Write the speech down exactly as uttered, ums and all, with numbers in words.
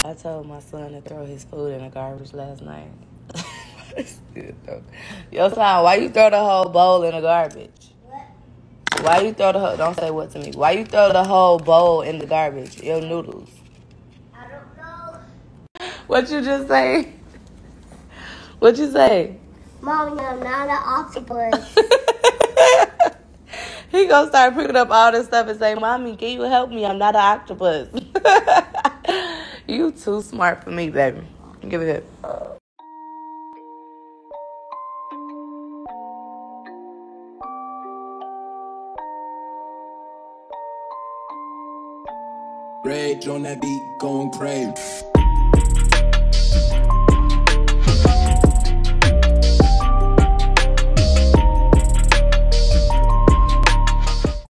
I told my son to throw his food in the garbage last night. Yo, son, why you throw the whole bowl in the garbage? What? Why you throw the whole... Don't say what to me. Why you throw the whole bowl in the garbage? Your noodles. I don't know. What you just say? What you say? Mommy, I'm not an octopus. He gonna start picking up all this stuff and say, Mommy, can you help me? I'm not an octopus. You too smart for me, baby. Give it here. Rage on that beat, going crazy.